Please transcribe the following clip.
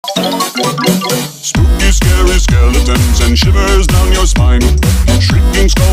Spooky, scary skeletons and shivers down your spine.